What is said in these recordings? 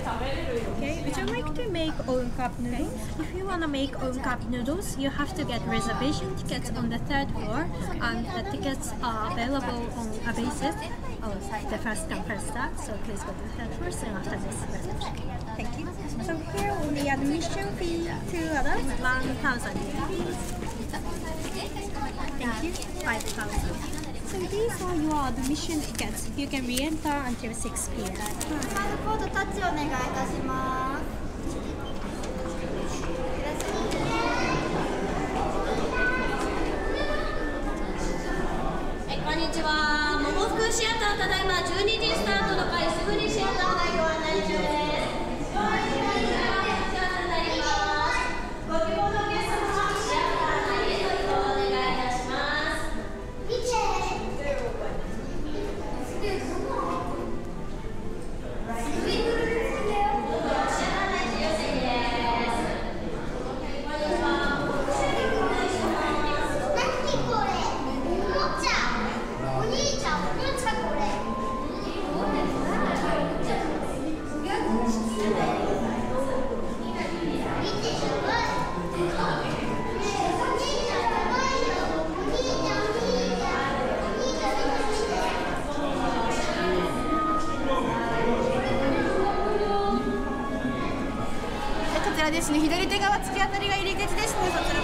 Okay, would you like to make own cup noodles? If you want to make own cup noodles, you have to get reservation tickets on the third floor, and the tickets are available on a basis of the first come first serve. So please go to the third floor soon after this reservation. Thank you. So here on the admission fee, 2 adults, 1,000 yen. Thank you. 5,000. So these are your admission tickets. You can re-enter until 6 p.m. カードコードタッチお願いいたします。こんにちは。ももふくシアターただいま12時スタートの回すぐにシアター内ご案内中です。ご案内がシアターになります。ご希望のお客様はシアター内への移動をお願いいたします。こちらですね、左手側突き当たりが入り口ですね。そちらまで。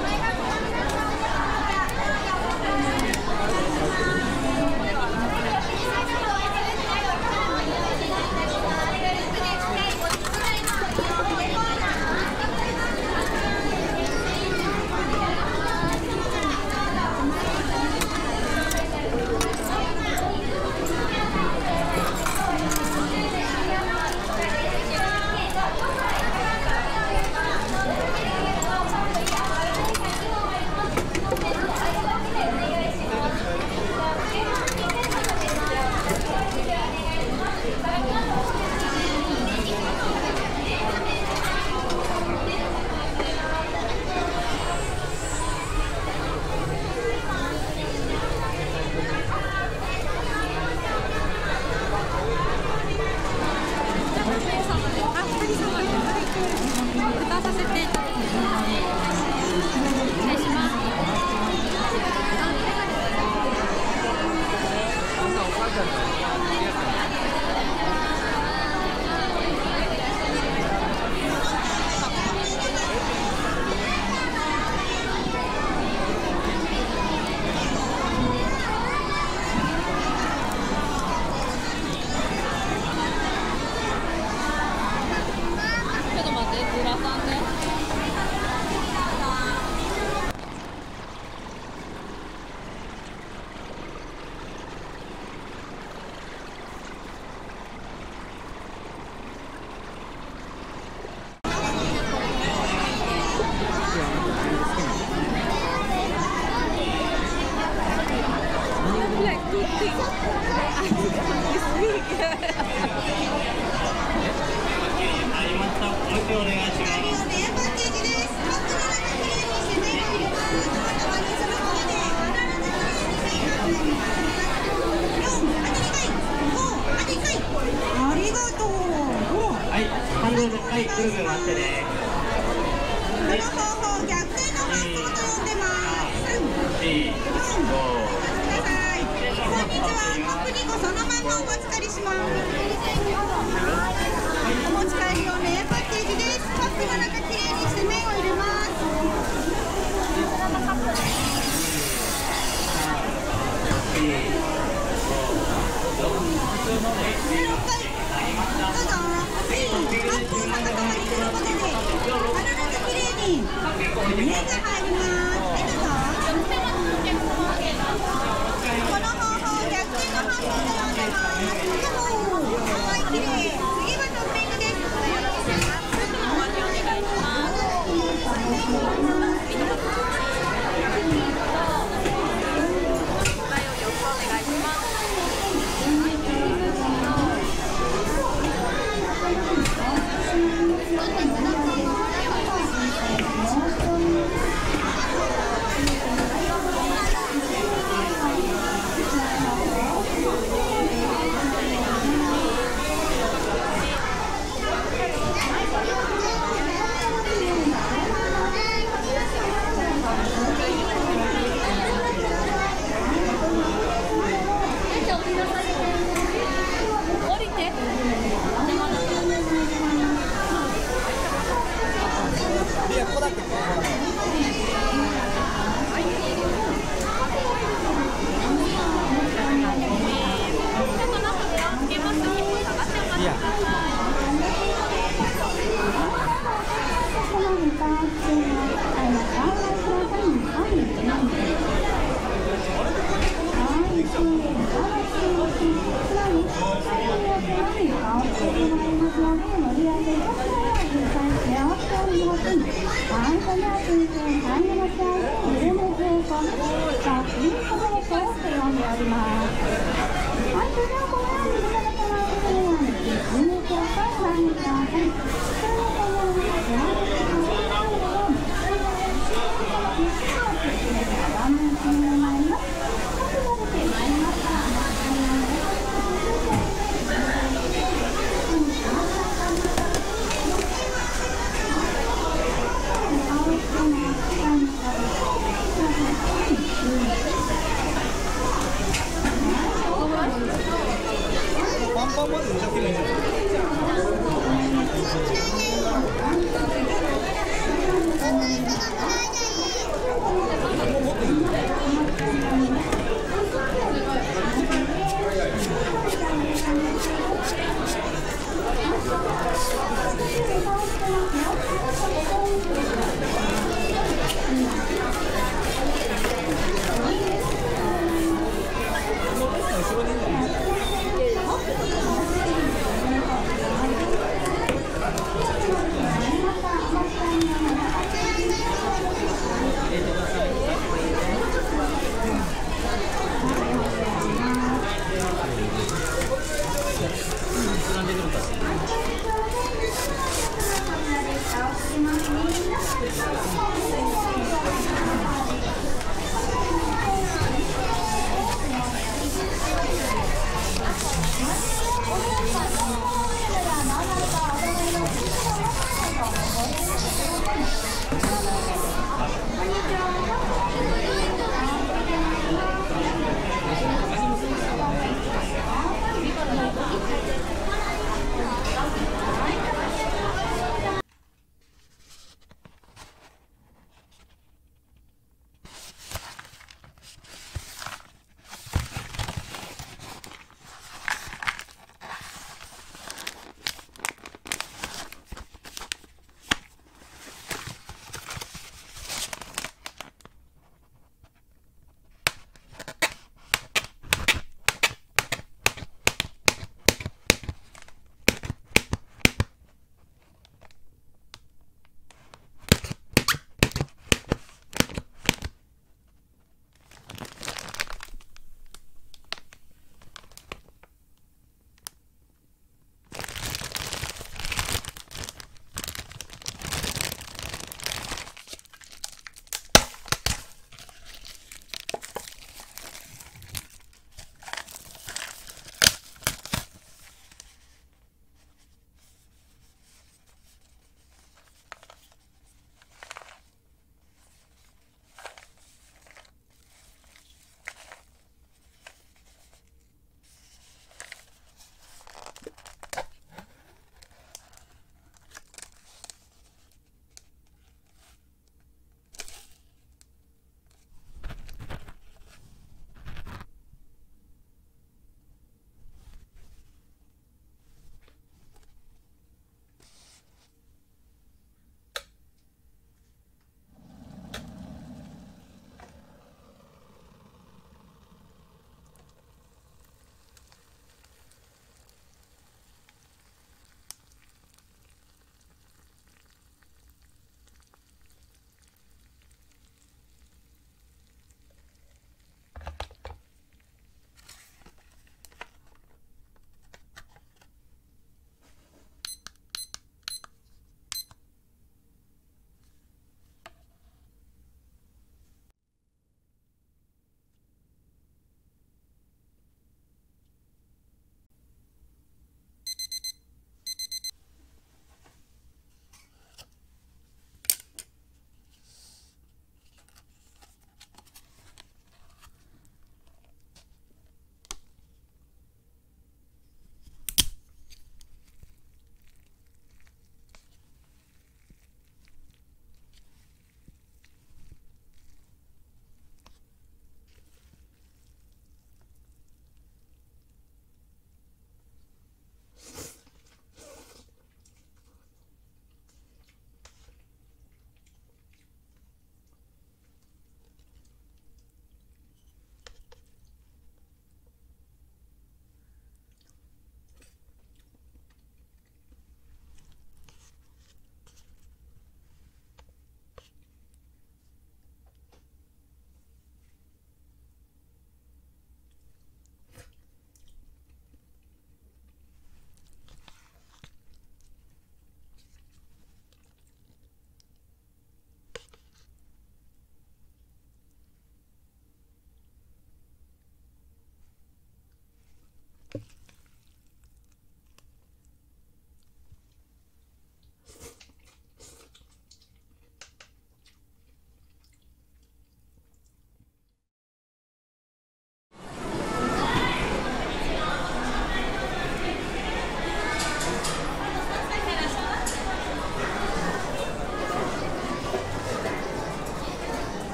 はい、ぐるぐる回ってね。 この方法、逆転の発想と呼んでます。3、4、5、こんにちは。カプリコそのままお持ち帰りします。お持ち帰り用のエアパッケージです。カップの中きれいにして麺を入れます。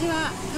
ちは。